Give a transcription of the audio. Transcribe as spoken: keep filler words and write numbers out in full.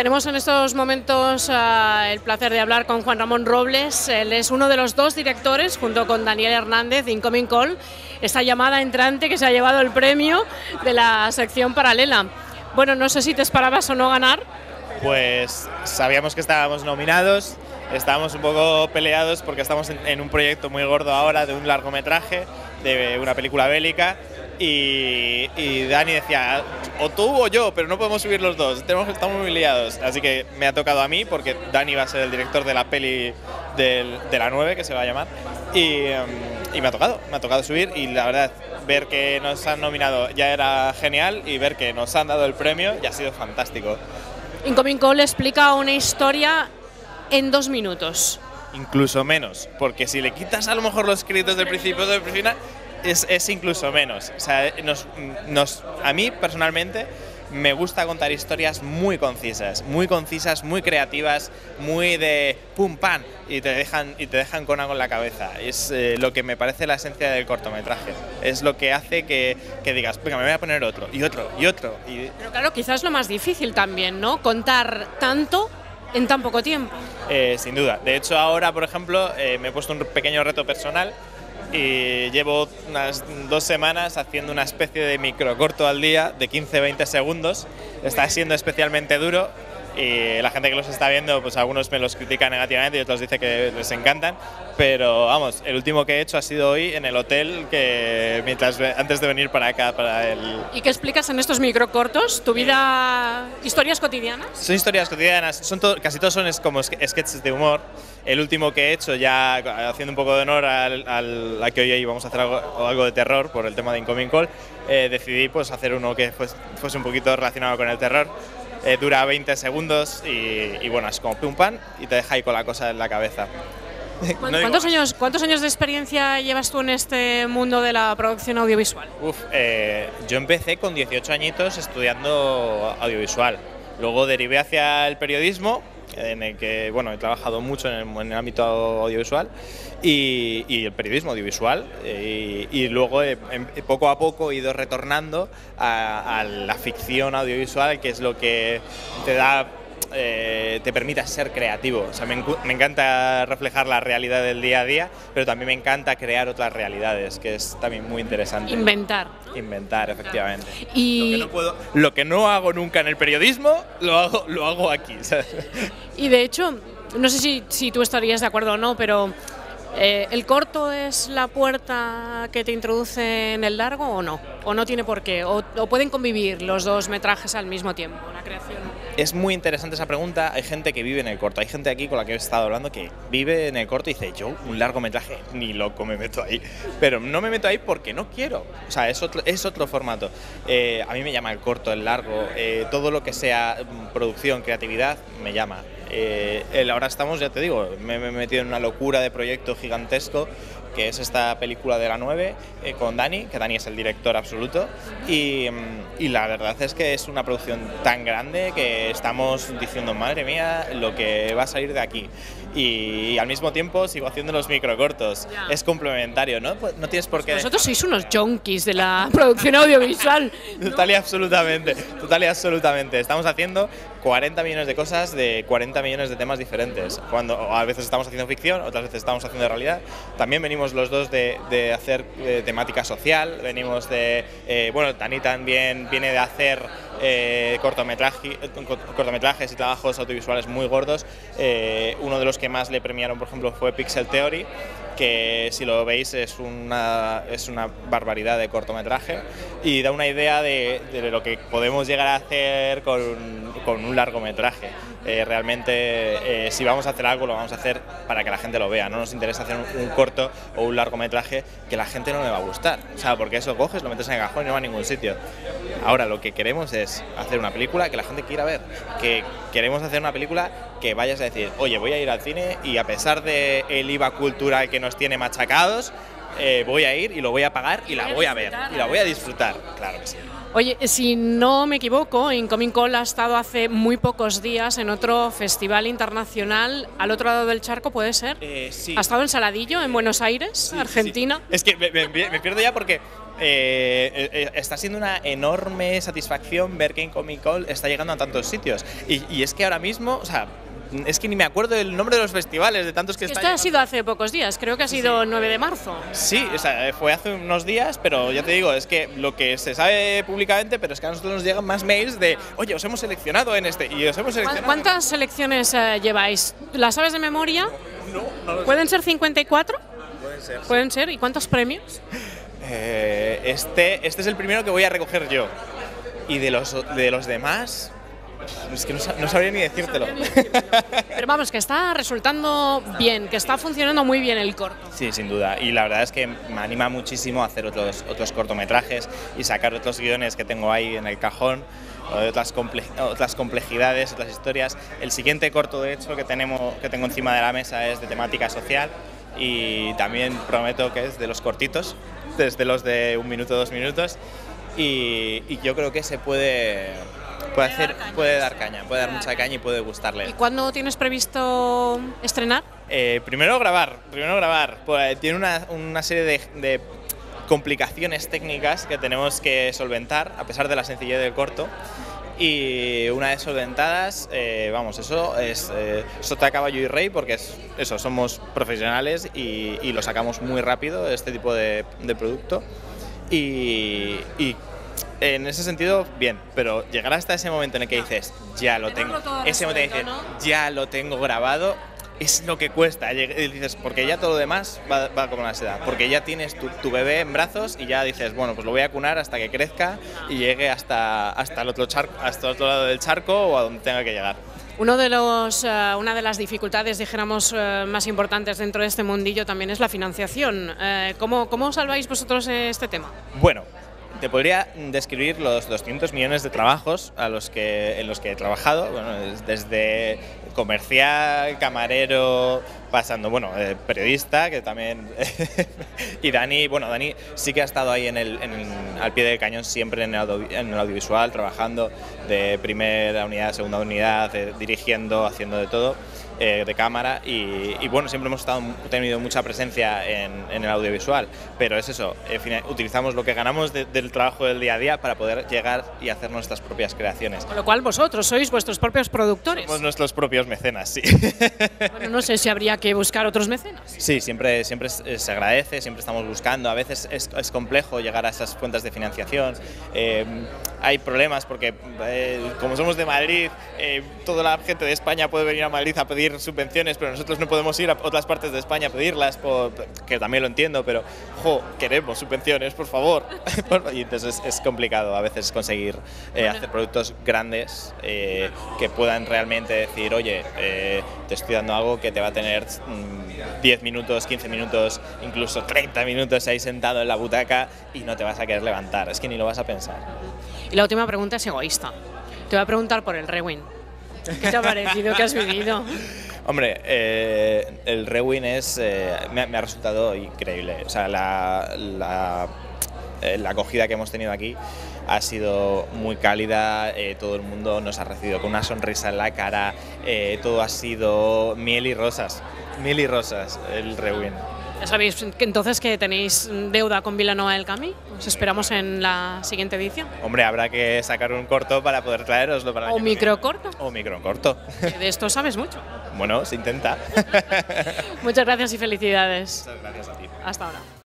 Tenemos en estos momentos uh, el placer de hablar con Juan Ramón Robles. Él es uno de los dos directores, junto con Daniel Hernández, de Incoming Call, esta llamada entrante que se ha llevado el premio de la sección paralela. Bueno, no sé si te esperabas o no ganar. Pues sabíamos que estábamos nominados, estábamos un poco peleados porque estamos en, en un proyecto muy gordo ahora de un largometraje, de una película bélica. Y, y Dani decía, o tú o yo, pero no podemos subir los dos, tenemos, estamos muy liados. Así que me ha tocado a mí, porque Dani va a ser el director de la peli del, de la nueve, que se va a llamar. Y, um, y me ha tocado, me ha tocado subir. Y la verdad, ver que nos han nominado ya era genial, y ver que nos han dado el premio ya ha sido fantástico. Incoming Call explica una historia en dos minutos. Incluso menos, porque si le quitas a lo mejor los créditos del principio del final, Es, es incluso menos. O sea, nos, nos, a mí personalmente me gusta contar historias muy concisas, muy concisas, muy creativas, muy de pum pam y te dejan y te dejan con algo en la cabeza. Es eh, lo que me parece la esencia del cortometraje. Es lo que hace que, que digas, venga, me voy a poner otro y otro y otro. Y... Pero claro, quizás lo más difícil también, ¿no? Contar tanto en tan poco tiempo. Eh, sin duda. De hecho, ahora, por ejemplo, eh, me he puesto un pequeño reto personal. Y llevo unas dos semanas haciendo una especie de microcorto al día de quince a veinte segundos. Está siendo especialmente duro y la gente que los está viendo, pues algunos me los critican negativamente y otros dicen que les encantan. Pero vamos, el último que he hecho ha sido hoy en el hotel, que mientras antes de venir para acá, para el... ¿Y qué explicas en estos microcortos? ¿Tu vida, historias cotidianas? Son historias cotidianas, son todo, casi todos son es como sketches de humor. El último que he hecho, ya haciendo un poco de honor al, al, a que hoy íbamos a hacer algo, algo de terror por el tema de Incoming Call, eh, decidí pues hacer uno que fuese, fuese un poquito relacionado con el terror. Eh, dura veinte segundos y, y bueno, es como pum pam y te deja ahí con la cosa en la cabeza. ¿Cuántos, ¿Cuántos, años, ¿Cuántos años de experiencia llevas tú en este mundo de la producción audiovisual? Uf, eh, yo empecé con dieciocho añitos estudiando audiovisual. Luego derivé hacia el periodismo, en el que bueno, he trabajado mucho en el, en el ámbito audiovisual y, y el periodismo audiovisual y, y luego he, he, poco a poco he ido retornando a, a la ficción audiovisual, que es lo que te da Eh, te permita ser creativo. O sea, me, me encanta reflejar la realidad del día a día, pero también me encanta crear otras realidades, que es también muy interesante. Inventar. Inventar, efectivamente. Y... Lo que no puedo, lo que no hago nunca en el periodismo, lo hago, lo hago aquí, ¿sabes? Y de hecho, no sé si, si tú estarías de acuerdo o no, pero eh, ¿el corto es la puerta que te introduce en el largo o no? ¿O no tiene por qué? ¿O, o pueden convivir los dos metrajes al mismo tiempo, la creación? Es muy interesante esa pregunta. Hay gente que vive en el corto, hay gente aquí con la que he estado hablando que vive en el corto y dice, yo un largometraje ni loco me meto ahí, pero no me meto ahí porque no quiero. O sea, es otro, es otro formato. Eh, a mí me llama el corto, el largo, eh, todo lo que sea producción, creatividad, me llama. Eh, el, ahora estamos, ya te digo, me, me he metido en una locura de proyecto gigantesco, que es esta película de la nueve eh, con Dani, que Dani es el director absoluto, y, y la verdad es que es una producción tan grande que estamos diciendo, madre mía, lo que va a salir de aquí. Y, y al mismo tiempo sigo haciendo los microcortos. Yeah. Es complementario, ¿no? Pues no tienes por qué... Vosotros sois unos junkies de la producción audiovisual, ¿no? Total y absolutamente, total y absolutamente. Estamos haciendo cuarenta millones de cosas de cuarenta millones de temas diferentes. Cuando a veces estamos haciendo ficción, otras veces estamos haciendo realidad. También venimos los dos de, de hacer de temática social, venimos de... Eh, bueno, Dani también viene de hacer eh, cortometraje, cortometrajes y trabajos audiovisuales muy gordos. Eh, uno de los que más le premiaron, por ejemplo, fue Pixel Theory, que si lo veis es una, es una barbaridad de cortometraje y da una idea de, de lo que podemos llegar a hacer con, con un largometraje. Eh, realmente, eh, si vamos a hacer algo, lo vamos a hacer para que la gente lo vea. No nos interesa hacer un, un corto o un largometraje que la gente no le va a gustar. O sea, porque eso coges, lo metes en el cajón y no va a ningún sitio. Ahora, lo que queremos es hacer una película que la gente quiera ver. Que queremos hacer una película que vayas a decir, oye, voy a ir al cine y a pesar del I V A cultural que nos tiene machacados, eh, voy a ir y lo voy a pagar y la voy a ver. Y la voy a disfrutar. Claro que sí. Oye, si no me equivoco, Incoming Call ha estado hace muy pocos días en otro festival internacional al otro lado del charco, ¿puede ser? Eh, sí. ¿Ha estado en Saladillo, en Buenos Aires, sí, Argentina? Sí. Es que me, me, me pierdo ya porque eh, eh, está siendo una enorme satisfacción ver que Incoming Call está llegando a tantos sitios. Y, y es que ahora mismo, o sea, es que ni me acuerdo del nombre de los festivales, de tantos que están. Esto ha sido hace pocos días, creo que ha sido el nueve de marzo. Sí, o sea, fue hace unos días, pero ya te digo, es que lo que se sabe públicamente, pero es que a nosotros nos llegan más mails de, oye, os hemos seleccionado en este, y os hemos seleccionado. ¿Cuántas selecciones eh, lleváis? ¿Las sabes de memoria? No, no lo sé. ¿Pueden ser cincuenta y cuatro? Pueden ser. ¿Pueden ser? ¿Y cuántos premios? Eh, este, este es el primero que voy a recoger yo. Y de los, de los demás, es que no, no sabría ni decírtelo. Pero vamos, que está resultando bien, que está funcionando muy bien el corto. Sí, sin duda. Y la verdad es que me anima muchísimo a hacer otros, otros cortometrajes y sacar otros guiones que tengo ahí en el cajón, otras, comple otras complejidades, otras historias. El siguiente corto, de hecho, que, tenemos, que tengo encima de la mesa es de temática social y también prometo que es de los cortitos, desde los de un minuto, dos minutos. Y, y yo creo que se puede... Puede, hacer, dar caña, puede dar caña, puede dar mucha caña y puede gustarle. ¿Y cuándo tienes previsto estrenar? Eh, primero grabar, primero grabar. Pues, tiene una, una serie de, de complicaciones técnicas que tenemos que solventar, a pesar de la sencillez del corto. Y una vez solventadas, eh, vamos, eso es eh, sota, caballo y rey, porque es eso, somos profesionales y, y lo sacamos muy rápido, este tipo de, de producto. Y, y en ese sentido, bien, pero llegar hasta ese momento en el que dices, ya lo tengo, ese momento en el que dices, ya lo tengo grabado, es lo que cuesta. Y dices, porque ya todo lo demás va, va como la seda, porque ya tienes tu, tu bebé en brazos y ya dices, bueno, pues lo voy a cunar hasta que crezca y llegue hasta, hasta, el otro charco, hasta el otro lado del charco o a donde tenga que llegar. Uno de los, uh, una de las dificultades, dijéramos, uh, más importantes dentro de este mundillo también es la financiación. Uh, ¿cómo, ¿Cómo salváis vosotros este tema? Bueno, te podría describir los doscientos millones de trabajos a los que, en los que he trabajado, bueno, desde comercial, camarero, pasando, bueno, eh, periodista, que también... y Dani, bueno, Dani sí que ha estado ahí en el, en el, al pie del cañón siempre en el, audio, en el audiovisual, trabajando de primera unidad, segunda unidad, eh, dirigiendo, haciendo de todo. Eh, de cámara y, y bueno, siempre hemos estado, tenido mucha presencia en, en el audiovisual, pero es eso, en fin, utilizamos lo que ganamos de, del trabajo del día a día para poder llegar y hacer nuestras propias creaciones. Con lo cual vosotros sois vuestros propios productores. Somos nuestros propios mecenas, sí. Bueno, no sé si habría que buscar otros mecenas. Sí, siempre, siempre se agradece, siempre estamos buscando, a veces es, es complejo llegar a esas fuentes de financiación, eh, hay problemas porque eh, como somos de Madrid, eh, toda la gente de España puede venir a Madrid a pedir subvenciones, pero nosotros no podemos ir a otras partes de España a pedirlas, por, que también lo entiendo, pero jo, queremos subvenciones, por favor. Y entonces es, es complicado a veces conseguir eh, hacer productos grandes eh, que puedan realmente decir, oye, eh, te estoy dando algo que te va a tener mmm, diez minutos, quince minutos, incluso treinta minutos ahí sentado en la butaca y no te vas a querer levantar, es que ni lo vas a pensar. Y la última pregunta es egoísta. Te voy a preguntar por el Rewind. ¿Qué te ha parecido? ¿Qué has vivido? Hombre, eh, el Rewind es, eh, me, me ha resultado increíble. O sea, la, la, eh, la acogida que hemos tenido aquí ha sido muy cálida, eh, todo el mundo nos ha recibido con una sonrisa en la cara, eh, todo ha sido miel y rosas, miel y rosas el Rewind. Ya sabéis que entonces que tenéis deuda con Vilanova del Camí. Os esperamos en la siguiente edición. Hombre, habrá que sacar un corto para poder traeroslo para el O año microcorto. O microcorto. De esto sabes mucho. Bueno, se intenta. Muchas gracias y felicidades. Muchas gracias a ti. Hasta ahora.